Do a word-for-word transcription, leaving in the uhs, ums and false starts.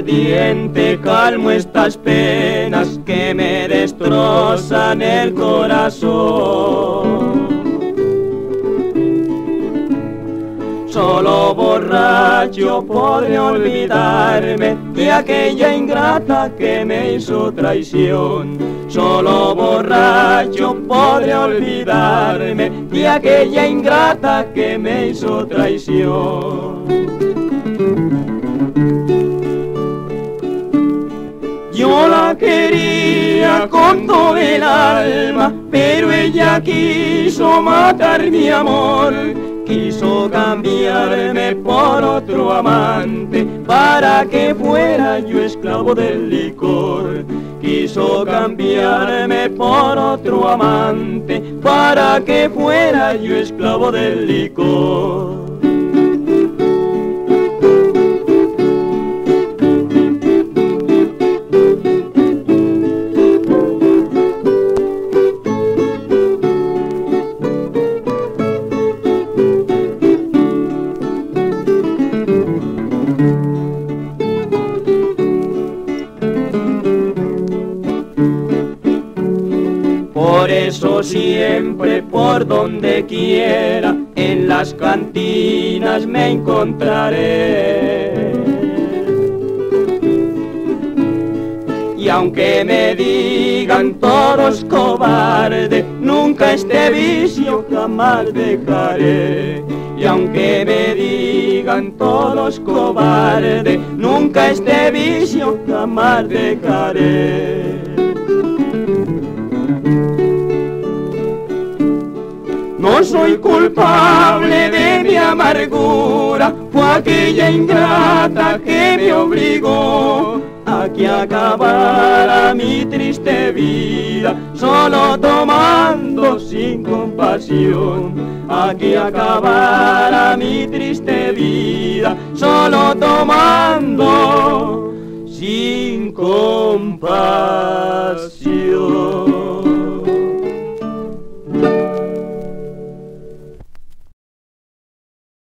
ardiente calmo estas penas que me destrozan el corazón. Solo borracho podré olvidarme de aquella ingrata que me hizo traición. Solo borracho podré olvidarme de aquella ingrata que me hizo traición. Yo la quería con todo el alma, pero ella quiso matar mi amor. Quiso cambiarme por otro amante para que fuera yo esclavo del licor. Quiso cambiarme por otro amante para que fuera yo esclavo del licor. Por eso siempre, por donde quiera, en las cantinas me encontraré. Y aunque me digan todos cobarde, nunca este vicio jamás dejaré. Y aunque me digan todos cobarde, nunca este vicio jamás dejaré. No soy culpable de mi amargura, fue aquella ingrata que me obligó a que acabara mi triste vida, solo tomando sin compasión. A que acabara mi triste vida, solo tomando sin compasión.